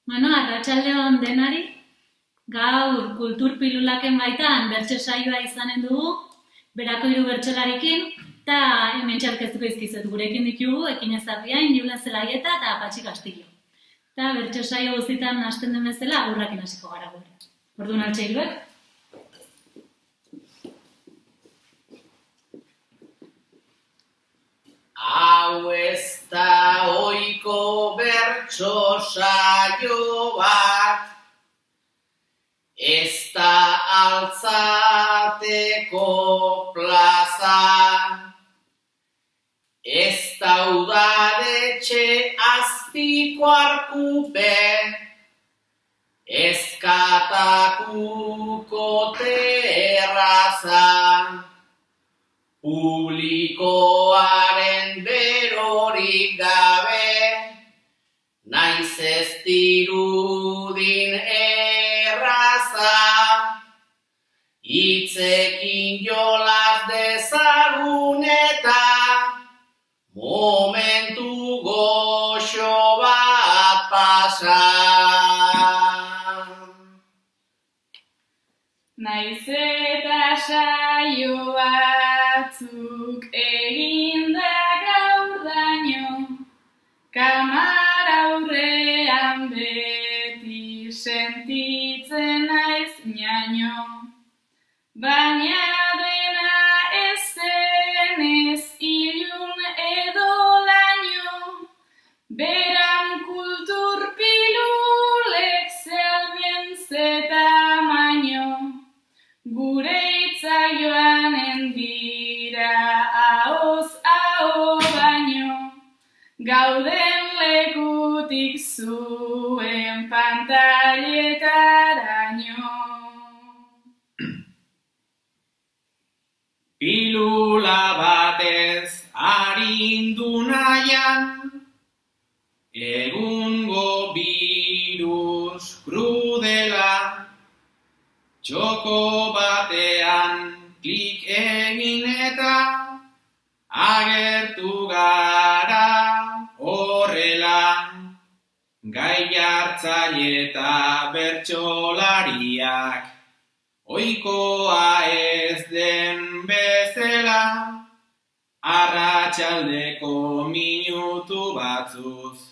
Arratsalde on denari, gaur kultur pilulaken baitan bertso saioa izanen dugu, berako 3 bertsolarikin, eta hemen txarkeztuko izkizet gurekin ditugu, Ekin Ezarriain, Julen Zelaieta eta Patxi Castillo. Eta bertso saio guztietan hasten den bezala, aurrakin hasiko gara gure. Orduan Altxairuek? Hau ez da ohiko bertso saio bat, ez da altzateko plaza, ez da udaletxe azpiko arkupe, ez katakuko terraza. Publikoaren berorik gabe, naiz ez dirudin erraza, hitzekin jolas dezagun eta momentu goxo bat pasa. Naiz eta saio batzuk eginda gaur daño, kamara aurrean beti sentitzen naiz ñaño. Baina dena ez zenez ilun edo laino, beran kultur pilulek zelbien zetamaino. Gure hitzak joanen dira ahoz aho baino, gauden lekutik zuen pantailetaraino. Pilula batez arindu nahian, egungo virus krudela, txoko batean klik egin eta agertu gara horrela. Gai jartzaile eta bertsolariak ohikoa ez den bezala, arratsaldeko minutu batzuz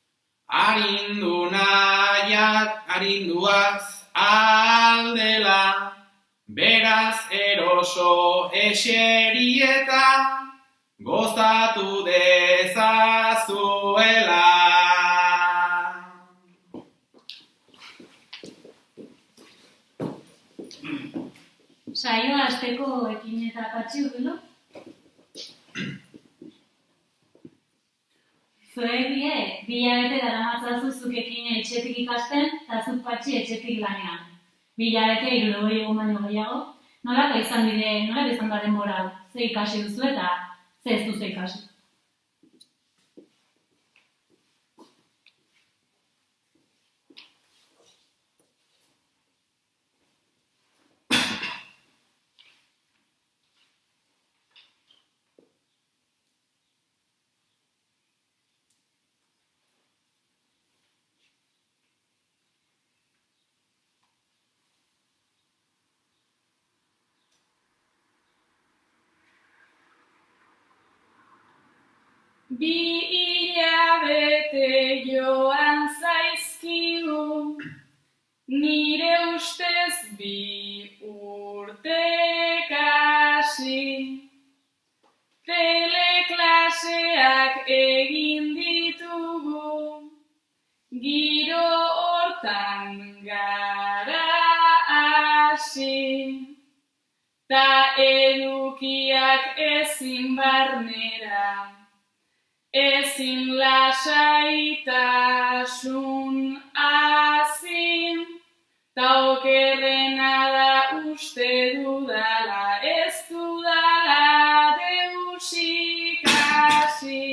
arinduaz aldela, beraz eroso eseri eta gozatu dezazuela. Saioa hasteko Ekin eta Patxi urbildu? Zuek bi hilabete daramatzazu zuk Ekina etxetik ikasten, eta zuk Patxi etxetik lanean. 2 hilabete 60 egun baino gehiago. Nolako izan da denbora, ze ikasi duzu eta ze ez duzu ikasi? Bi hilabete joan zaizkigu, nire ustez 2 urte kasi. Teleklaseak egin ditugu, giro hortan gara hasi, ta edukiak ezin barnera, ezin lasaitasun hazin, ta okerrena da uste dudala, ez dudala deus ikasi.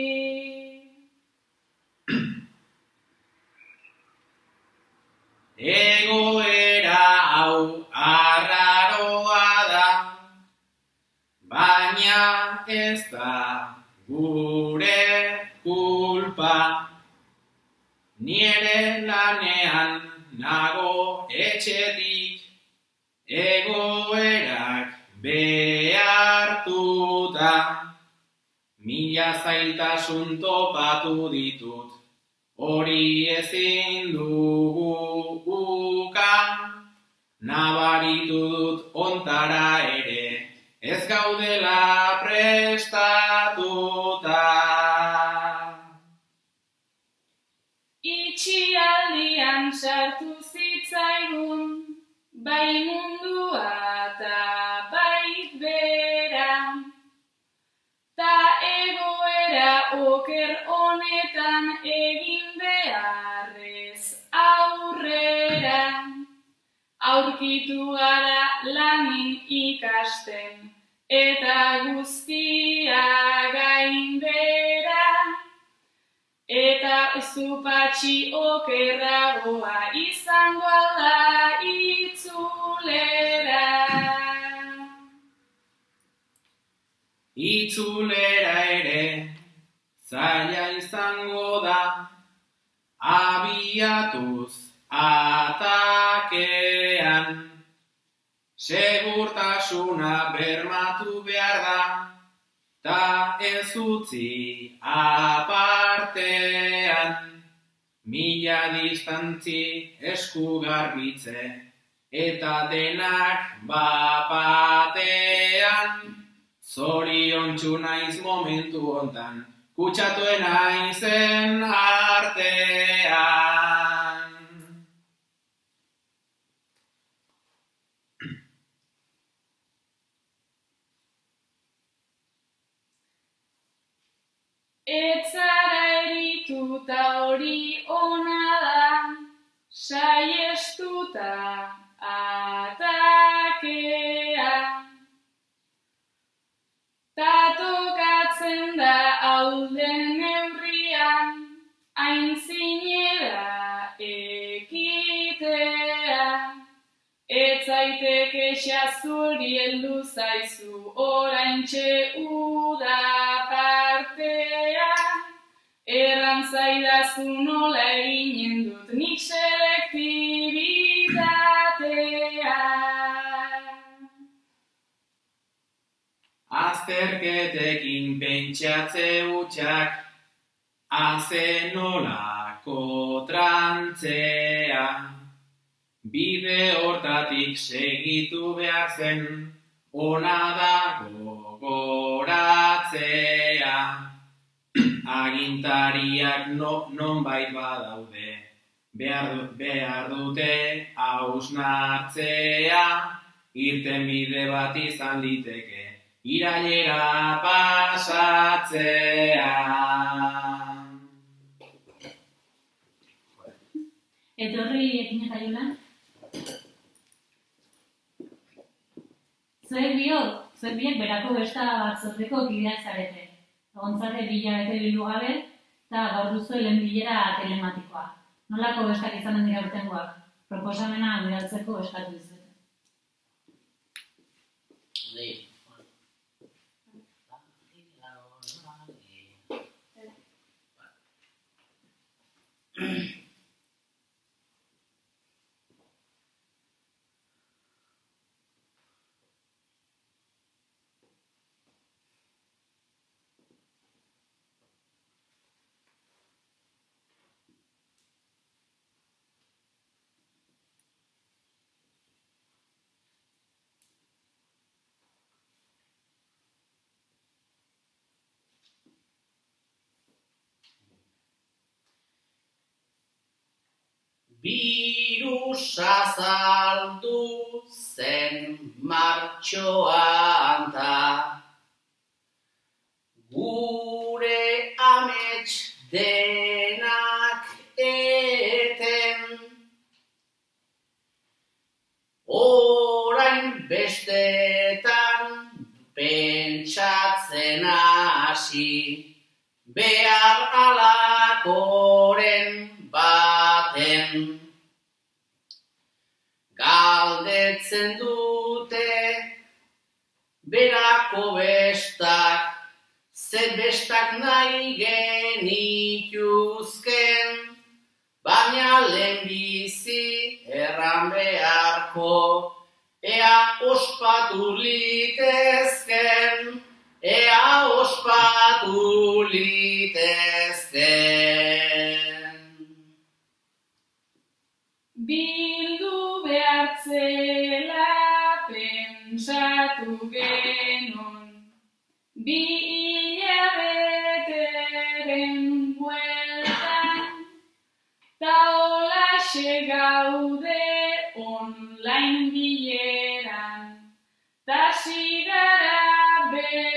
Egoera hau arraroa da, baina ez da gure kulpa. Ni ere lanean nago etxetik, egoerak behartuta, mila zailtasun topatu ditut, hori ezin dugu uka, nabaritu dut ontara ere, ez gaudela prestatuta. Itxialdian sartu zitzaigun, bai mundua eta bai bera, ta egoera oker honetan egin beharrez aurrera. Aurkitu gara lanin ikasten, eta guztia gainbera, eta zupatxi okerragoa izango da itzulera. Itzulera ere zaila izango da, abiatuz atakean, segurtasuna bermatu behar da, ta ez utzi apartean, mila distantzi esku garbitze, eta denak bapatean, zoriontsu naiz momentu hontan, kutsatuen naizen artean. Etzara erituta hori ona da, saiestuta atakea. Ta tokatzen da alden neurrian, aintzinera ekitea. Ez zaiteke xazuri heldu zaizu, oraintxe uda partea. Erran zaidazu nola eginen dut nik selektibitatea. Azterketekin pentsatze hutsak, azenolako trantzea. Bide hortatik segitu behar zen, ona da gogoratzea. Agintariak nonbait badaude, behar dute hausnartzea, irtenbide bat izan liteke, irailera pasatzea. Etorri ekin eta jolan? Zuek biek berako besta batzordeko kideak zarete. Egontzate bilabete bildu gabe, eta gaur duzue lehen bilera telematikoa. Nolako bestak izanen dira urtengoak? Proposamena bidaltzeko eskatu dizuete. Birusa saldu zen martxoan ta, gure amets denak eten. Orain bestetan pentsatzen hasi, behar alakoren baten. Galdetzen dute berako bestak, ze bestak nahi genituzken, baina lehenbizi erran beharko, ea ospatu litezken, ea ospatu litezken. Bildu behartzela pentsatu genon, 2 hilabeteren bueltan, ta holaxe gaude online bileran, ta sigara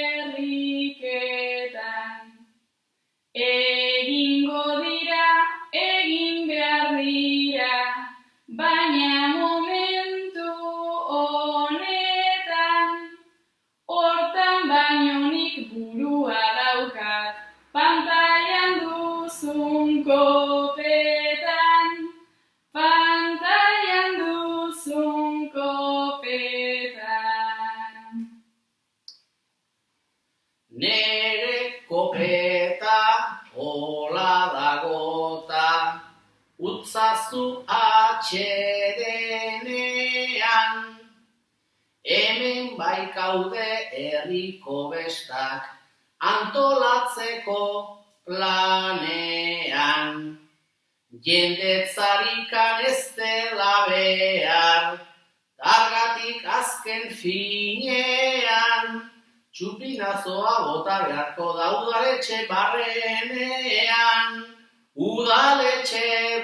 berriketan. Egingo dira, egin behar dira, baina momentu honetan, hortan baino nik burua daukat, pantailan duzun kopetan, pantailan duzun kopetan. Nere kopeta hola dagota, utzazu atxedenean, hemen baikaude herriko bestak antolatzeko planean. Jendetzarikan ez dela behar, targatik azken finean, txupinazoa bota beharko da udaletxe barrenean, udaletxe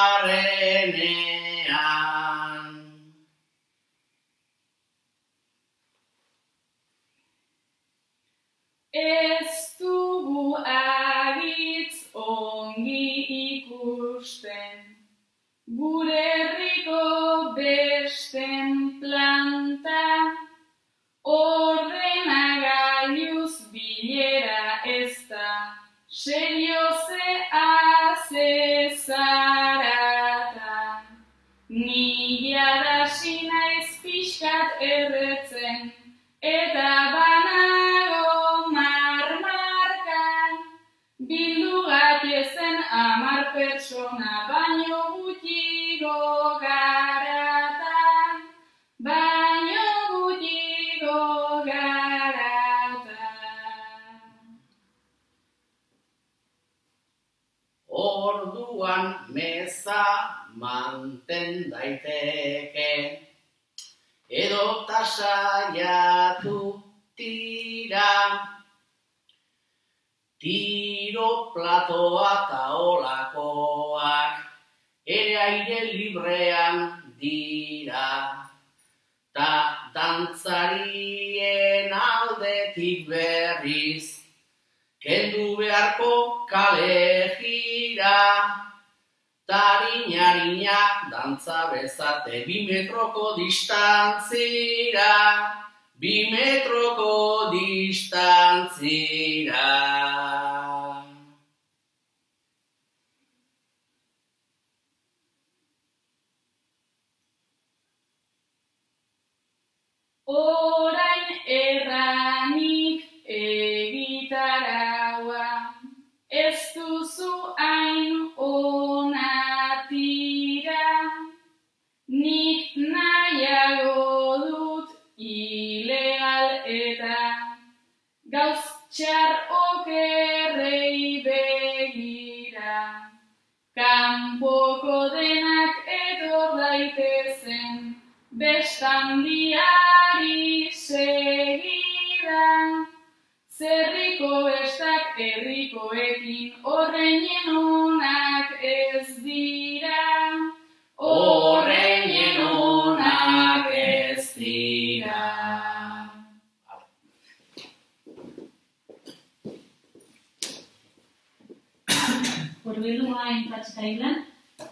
barrenean. Ez dugu agitz ongi ikusten, gure herriko besten planta, ordenagailuz bilera ez da, serioze azezarata. Ni jadasi naiz pixkat erretzen, eta banago marmarkan, bildu gaitezen 10 pertsona baino gutxigo garatan, baino gutxigo garatan. Orduan meza manten daiteke, edo tasaiatu tira, tiro platoa ta olakoak, ere aire librean dira, ta dantzarien aldetik berriz, kendu beharko kale jira, tarina dantza bezate 2 metroko distantzira, 2 metroko distantzira. Orain erranik egitaraua, ez duzu hain onatira, nik nahiago dut ilegal eta gauz txar okerrei begira, kanpoko denak etor daitezen, bestandiari segida, zerriko bestak herrikoekin horreinen onak ez dira, horreinen onak ez dira. Horbildu hain patxitailan,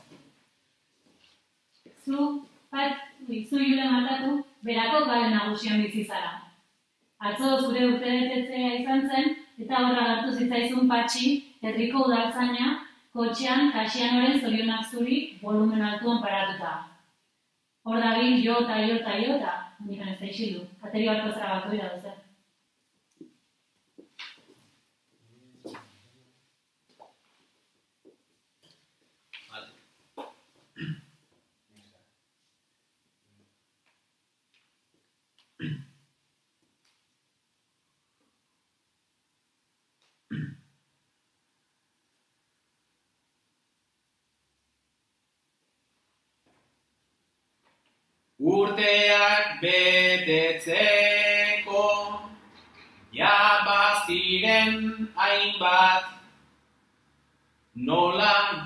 zu Julen aldatu, berako garen nagusian bizi zara. Atzo zure urtebetetzea izan zen, eta horra hartu zitzaizun patxi, herriko udaltzaina, kotxean Kasianoren zorionak zuri volumen altuan paratuta. Hor dabil jota, handikan ez da isildu, katerio harko zara bako dira duzen. urteak betetzeko, ja baziren hainbat, nola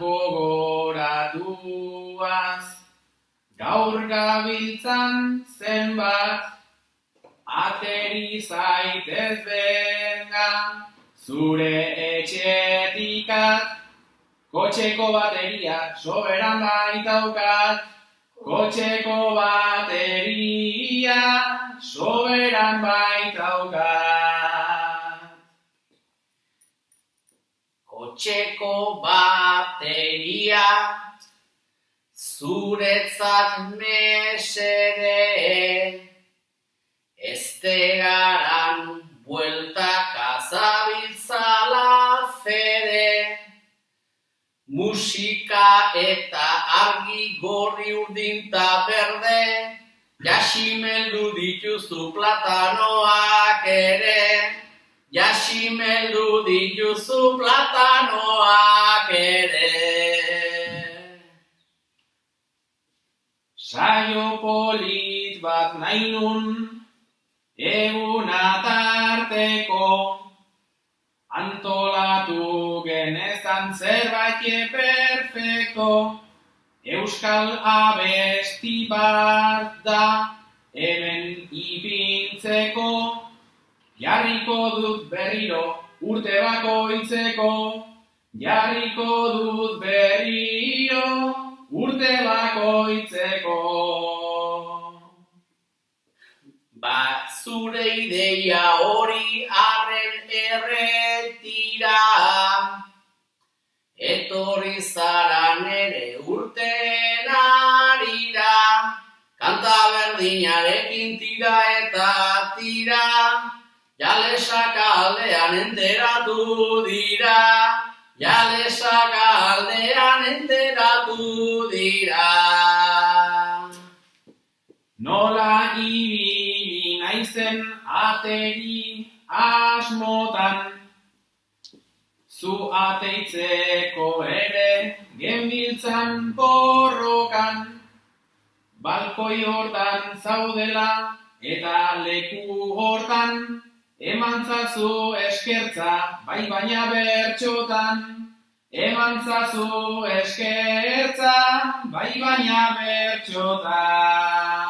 gogoratuaz, gaur gabiltzan zenbat, ateri zaitez benga, zure etxetikat, kotxeko bateria soberan baitaukat, kotxeko bateria soberan baitaukat. Kotxeko bateria zuretzat mesede, estegaran bueltaka zabiltzala fede, musika eta argi gorri urdinta berde, jasimeldu dituzu platanoak ere, jasimeldu dituzu platanoak ere. Saio polit bat nahi nun, eguna tarteko, antolatu genezan zerbait perfecto, euskal abesti bat da, hemen ipintzeko, jarriko dut berriro urte bakoitzeko, jarriko dut berriro urte bakoitzeko. Ba, zure ideia hori arren erretira, etorri zara nere urten arira, kanta berdinarekin tira eta tira, jalesak aldean enteratu dira, jalesak aldean enteratu dira. Nola ibili naizen ateri asmotan, zu ateitzeko ere genbiltzan borrokan, balkoi hortan zaudela eta leku hortan, emantzazu eskertza bai baina bertxotan, emantzazu eskertza bai baina bertxotan.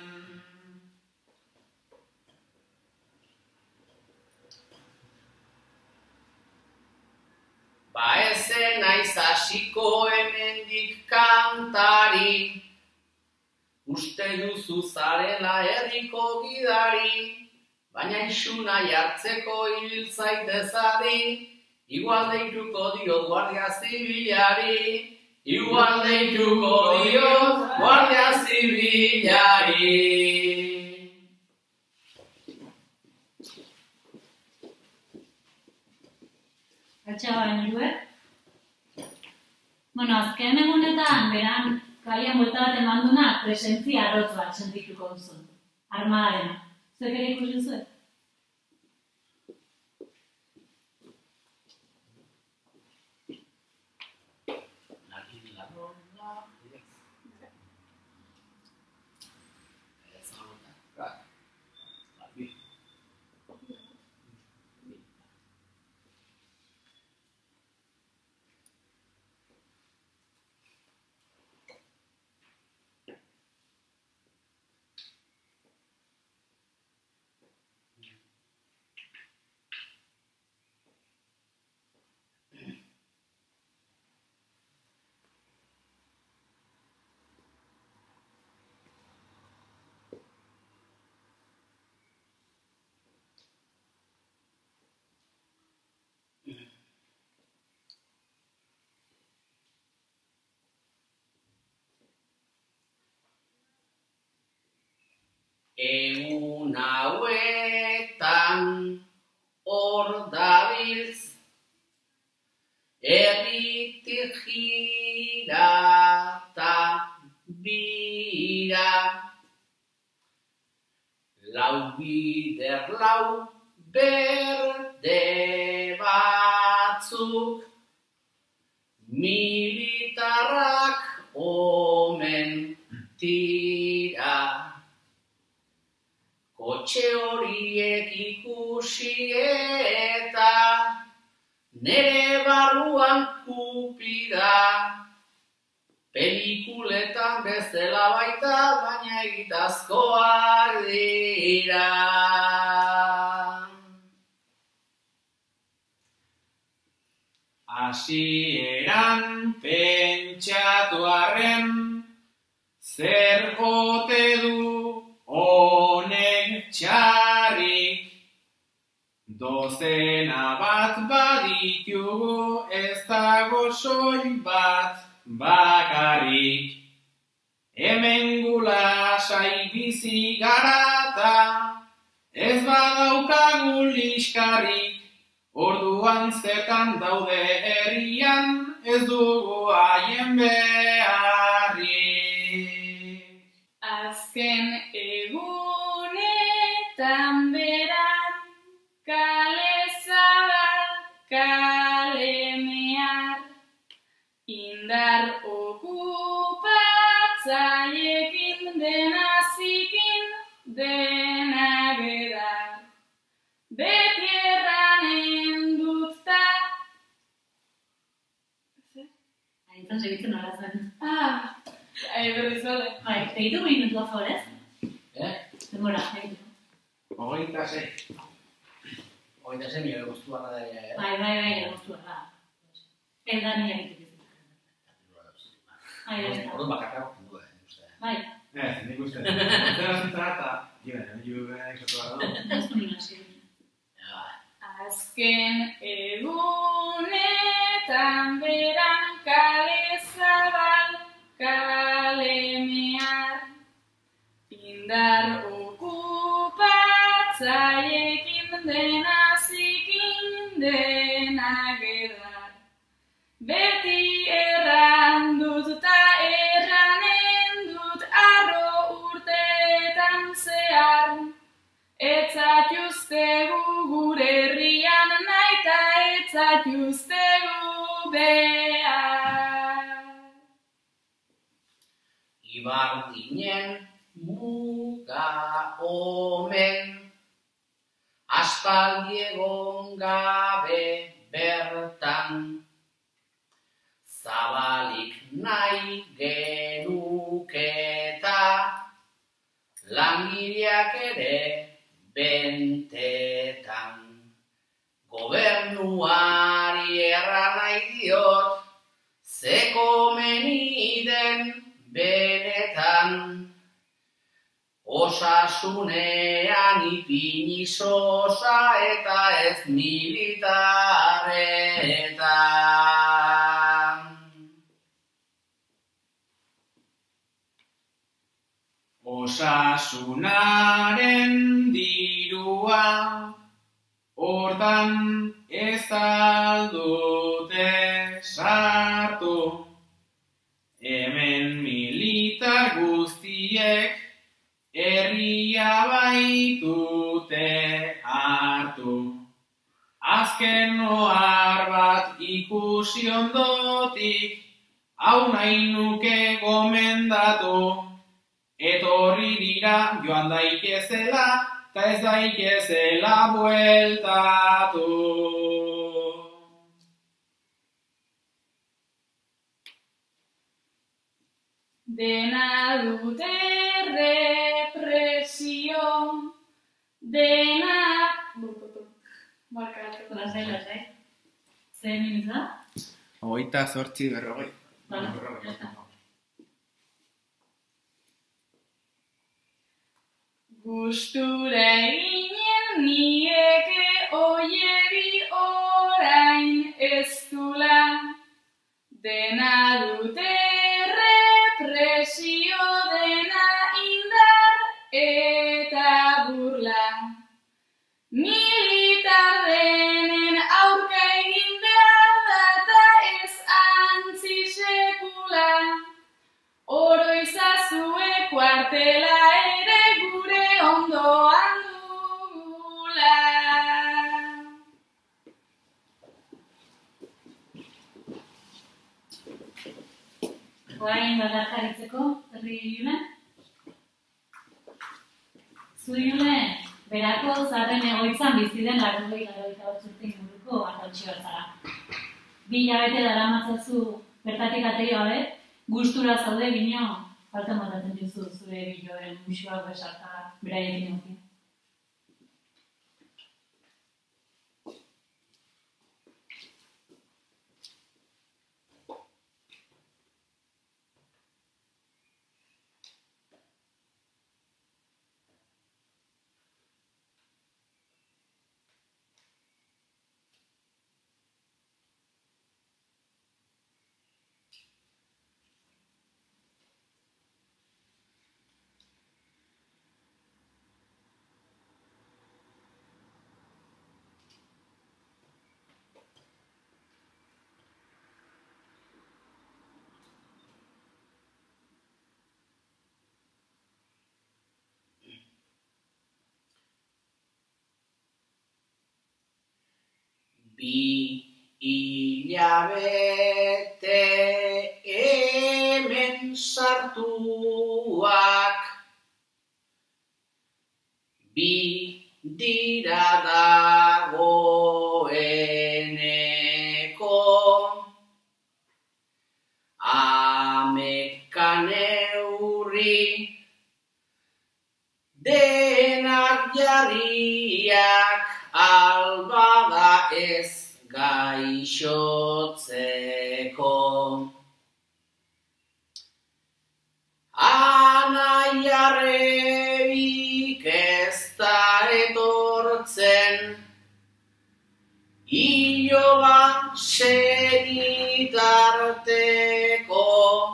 Ba ezen naiz hasiko hemendik kantari, uste duzu zarela herriko gidari, baina isuna jartzeko ibil zaitez adi, igual deituko diot guardia zibilari, igual deituko diot guardia zibilari. Atxaba, niruet? Bueno, azken egunetan, beran, kalian buelta bat eman duna, presentzia arrotz bat sentituko duzu. Armadarena. Zuek ere ikusi duzuet? Egun hauetan hor dabiltz, herritik jira ta bira, lau bider lau berde batzuk, militarrak omen tira. kotxe horiek ikusi eta nere barruan kupida. Pelikuletan bezala baita, baina egitazkoak dira. Hasieran pentsatu arren, zer ote du honek txarrik. Dozena bat baditugu, ez dago soil bat bakarrik. Hemen gulasai bizi garata, ez badaukagu liskarrik. Orduan zertan daude herrian, ez dugu haien beharrik. Azken egunetan beran, kale zabal, kale mehar, indar okupatzailekin dena zikin, dena gedar. Beti erranen dut ta... Aintzan segitzen nola zen. Berriz bale. Bai, egituko minutu aforez? Denbora, egituko. 26. 26 nire guztu barra da ere. Bai, guztu da. Ez da nire egituko. Orduan bakarra du, uste. Bai. Ez, nik uste. Zera zentzara eta jubena eksotu behar da. Ez du nina ziren. Azken egunetan beran, kale zabal, kale mehar, indar okupatzailekin dena zikin, dena gedar. Beti erran dut ta erranen dut arro urteetan zehar. Etzatuztegu gure herrian naita, etzatuztegu behar. Ibardinen muga omen, aspaldi egon gabe bertan. Zabalik nahi genuketa, langileak ere bentetan. Gobernuari erran nahi diot, ze komeni den benetan. Osasunean ipini sosa eta ez militaretan. Osasunaren dirua, hortan ez aldute sartu. Hemen militar guztiek herria baitute hartu. Azken ohar bat ikusi ondotik, hau nahi nuke gomendatu. Etorri dira joan daikezela, ta ez daikezela bueltatu. Dena dute represio, dena... Lasai. Zer minutu da? 28 berrogei. Bala, eta. Gustura eginen nieke oieri orain ez dula, dena dute represio, dena indar eta burla. Militar denen aurka egin behar da ta ez antzi sekula. Oroizazue kuartela ere gure ondoan dugula. Oain badarkaritzeko, herri ilunen? Zu Julen, berako zaten egoitzan bizi den 80-81 urte inguruko atautxi bat zara. 2 hilabete daramatzazu bertatik ateri gabe, gustura zaude bino, falta matatzen duzu zure biloen musuak besarta beraiekin okin. Bi hilabete hemen sartuak, bi dira dagoeneko, amekan neurri denak jarriak, albada ez gaixotzeko. Anaiarrebik ez da etortzen, iloba senitarteko,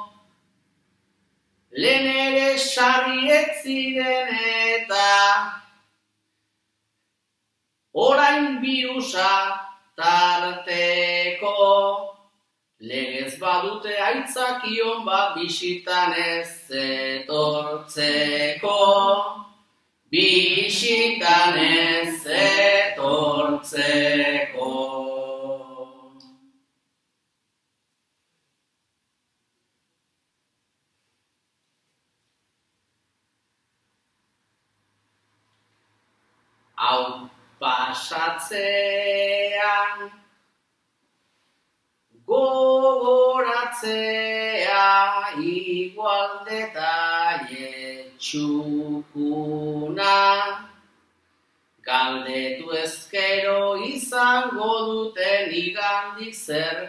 lehen ere sarri ez ziren eta orain birusa tarteko, legez badute aitzakion bat bisitan ez etortzeko, bisitan ez etortzeko. Hau pasatzean, gogoratzea igual detalle txukuna, galdetu ezkero izango duten igandik zer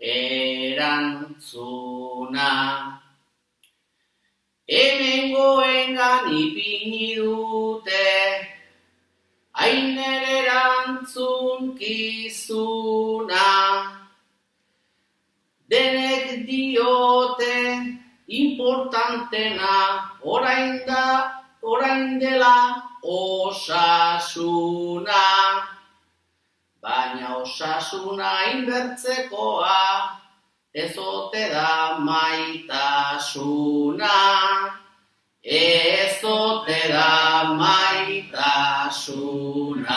erantzuna. Hemengoengan ipini dute, hainer erantzunkizuna, denek diote importantena orain dela osasuna, baina osasuna inbertzekoa ez ote da maitasuna. Ez ote da maitasuna.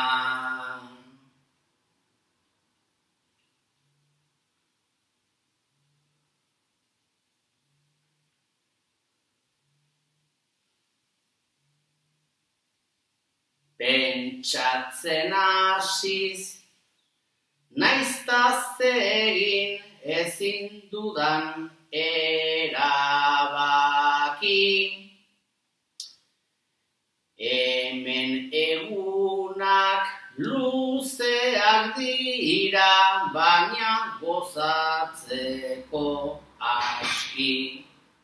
Pentsatzen hasiz, naizta zegin ezin dudan erabaki. Hemen egunak luzeak dira, baina gozatzeko aski.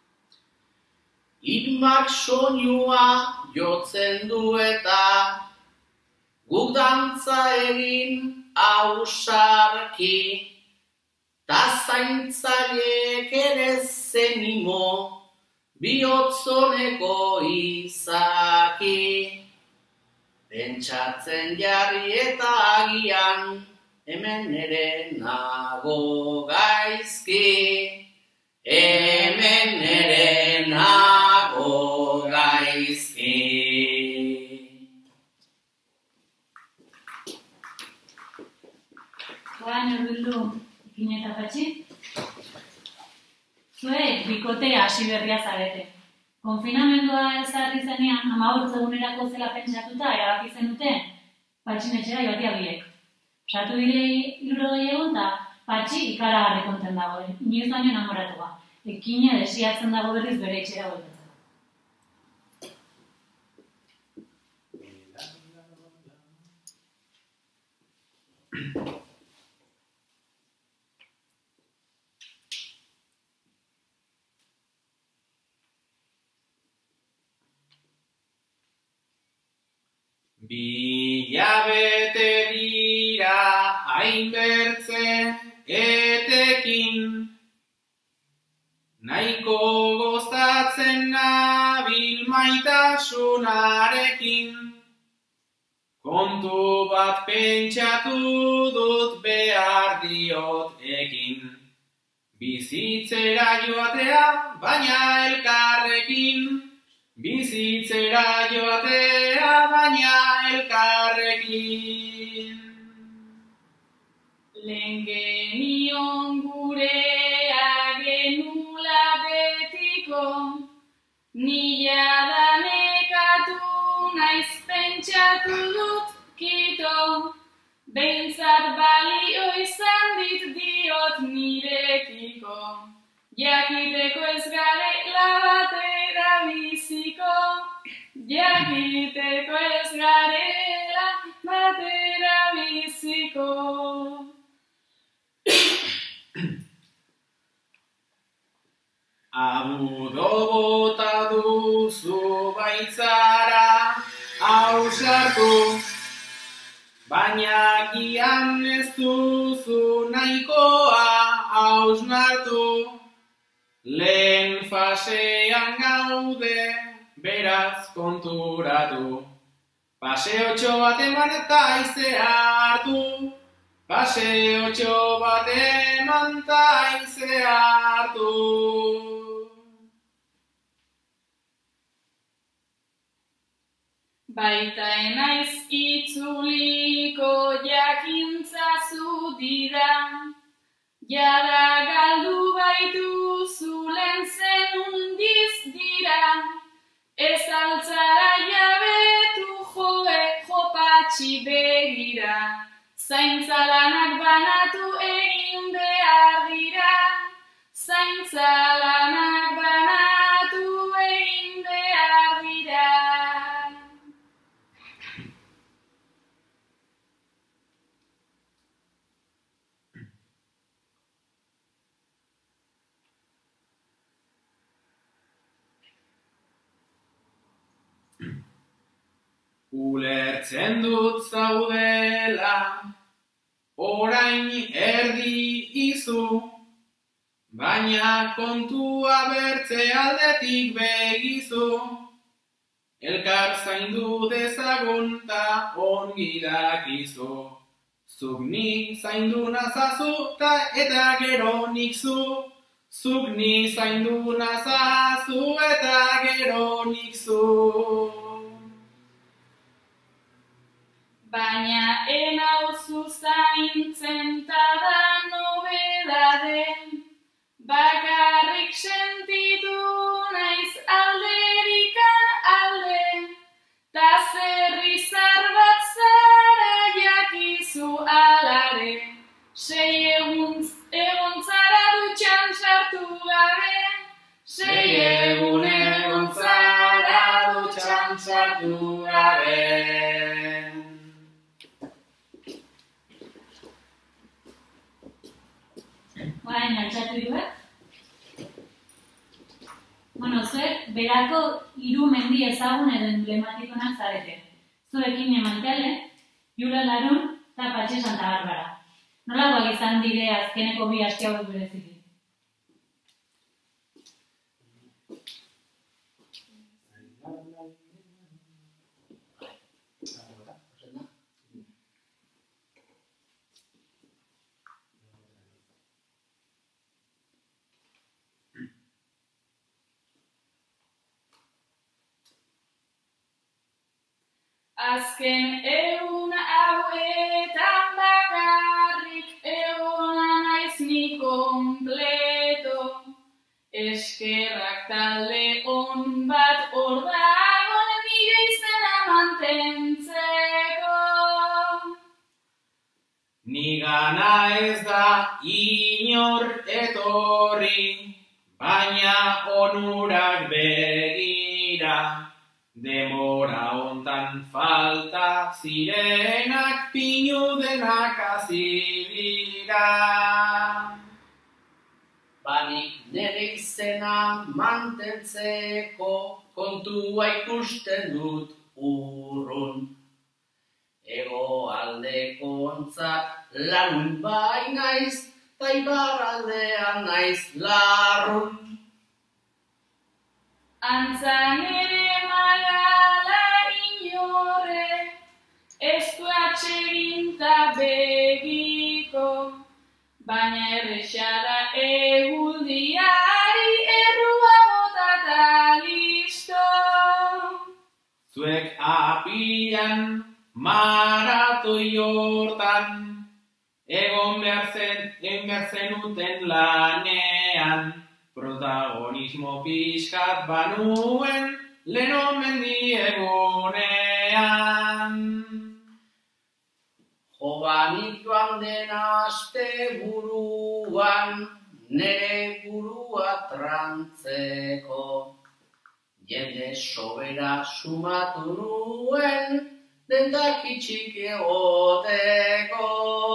Irmak soinua jotzen du eta guk dantza egin ausarki, ta zaintzaileek ere zenimo bihotzoneko izaki. Pentsatzen jarri eta agian hemen ere nago gaizki, hemen ere nago gaizki. Goain urbildu, ikin eta patxi. Zuek bikote hasi berria zarete. Konfinamendua ezarri zenean, 15 egunerako zela pentsatuta, erabaki zenuten, patxinetxera joatea biek. Osatu direi 60 egun, eta patxi ikaragarri konten dago, inoiz baino enamoratua. Ekine desiatzen dago berriz bere etxera bueltatzeko. Bilabete dira hainbertze etekin, nahiko gozatzen nabil maitasunarekin. Kontu bat pentsatu dut behar diot ekin, bizitzera joatea baina elkarrekin. Bizitzera joatea baina elkarrekin. Lehen genion gurea genula betiko, nila da nekatu naiz pentsatu dut kito, behintzat balio izan dit diot nirekiko, jakiteko ez garela batera biziko, jakiteko ez garela batera biziko. Abudo bota duzu baitzara ausartu, baina gian ez duzu nahikoa hausnartu. Lehen fasean gaude, beraz konturatu. Paseotxo bat eman eta haizea hartu. Paseotxo bat eman eta haizea hartu. Baita enaiz itzuliko jakintzazu dira, jada galdu baituzu lehen zenundiz dira, ez altzara jabetu jopatxi begira, zaintza lanak banatu egin behar dira, zaintza lanak banatu egin behar dira. Ulertzen dut zaudela, orain erdi izu, baina kontua bertze aldetik begizu. Elkar zaindu dezagun ta ongi dakizu, zuk ni zaindu nazazu eta gero nik zu, zuk ni zaindu nazazu eta gero nik zu. Baina enauzu zaintzen tada nobedade, bakarrik sentitu naiz alderikan alde, ta zerrizar bat zara jakizu alare, 6 egun egon zara dutxan sartu gabe, 6 egun egon zara dutxan sartu gabe. Baina, altxatu duet. Bueno, zuek, berako 3 mendi ezagun edo emblematikonak zarete. Zuekin Emantele, Jula Larun eta Patxi Santa Barbara. Nolakoak izan dire azkeneko 2 aste hauek bereziki? Azken egun hauetan bakarrik egona naiz ni kompleto, eskerrak talde lagun bat hor dagon nire izena mantentzeko. Nigana ez da inor etorri, baina onurak begira, demora hontan falta zirenak pinu denak hasi dira. Banik nire izena mantentzeko kontua ikusten dut urrun. Ego aldekontzat larun bai naiz, ta iparraldean naiz larrun. Antzan ere magala inore, ez du atseginta begiko, baina errexada eguldiari errua botata listo. Zuek apian maratoi hortan, egon behar zenuten lanean, protagonismo pixkat banuen, lehen omendi egunean. Jobanik joan den aste buruan, nere burua trantzeko. Jende sobera sumatu nuen, dendak itxik egoteko.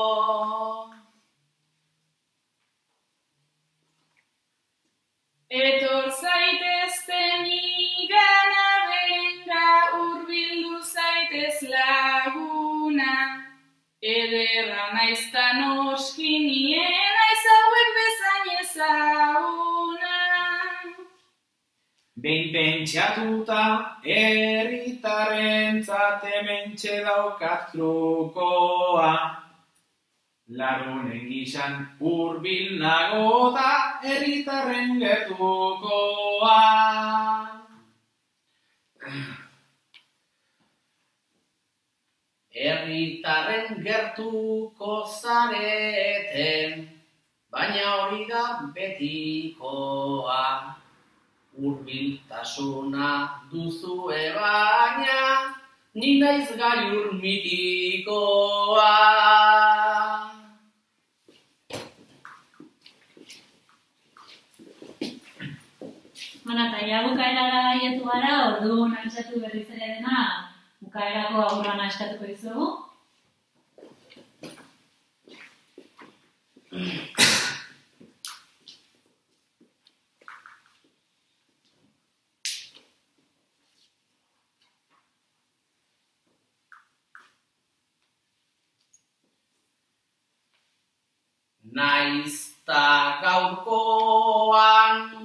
Etor zaitezte nigana benga, hurbildu zaitez laguna. Ederra naiz ta noski nien naiz hauek bezain ezaguna. Behin pentsatuta herritarrentzat hementxe daukat trukoa. Lagunen gizan hurbil nago da herritarren gertukoa. Herritarren gertuko zareten, baina hori da betikoa. Hurbiltasuna duzue baina, ni naiz gailur mitikoa. Bueno, eta ja bukaerara gaiatu gara, orduan altxatu berriz ere dena, bukaerako agurrana eskatuko dizugu. Naiz ta gaurkoan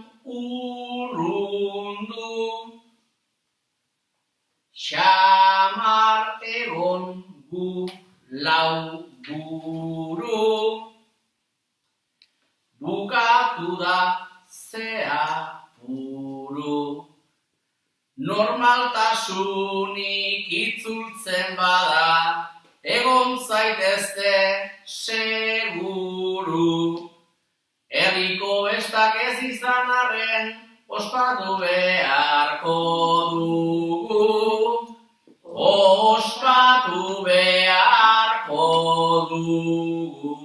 urrundu, xamar egon gu lau buru, bukatu da zea puru. Normaltasunik itzultzen bada, egon zaitezte seguru. Herriko bestak ez izan arren, ospatu beharko dugu. Ospatu beharko dugu.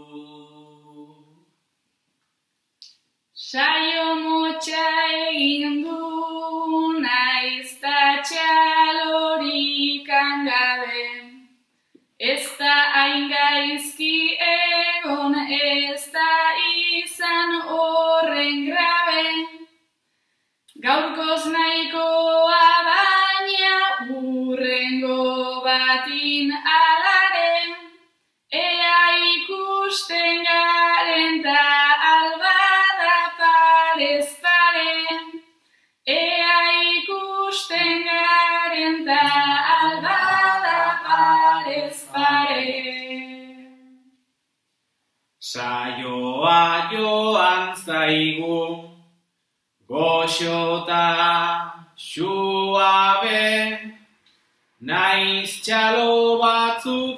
Saio motxa egin du naiz ta txalorik gabe. Ez da hain gaizki egon, ez da izan horren grabe. Gaurkoz nahikoa baina hurrengo batin alare. Ea ikusten garen ta albada parez pare. Ea ikusten garen ta albada parez pare. Saioa joan zaigu, goxota suabe, naiz txalo batzuk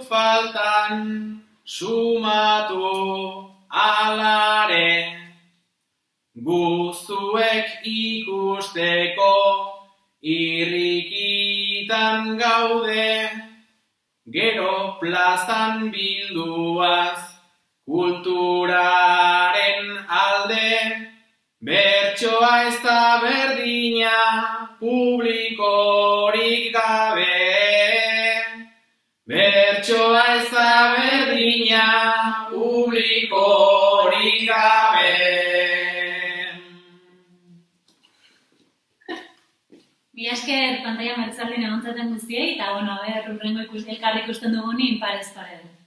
faltan, sumatu alare. Guzuek ikusteko irrikitan gaude, gero plazan bilduaz kulturaren alde, bertsoa ez da berdina publikorik gabe. Bertsoa ez da berdina publikorik gabe. Mila esker pantalla mertzaldin egontzaten guztiei, eta, urrengo elkarri ikusten dugunin parez pare.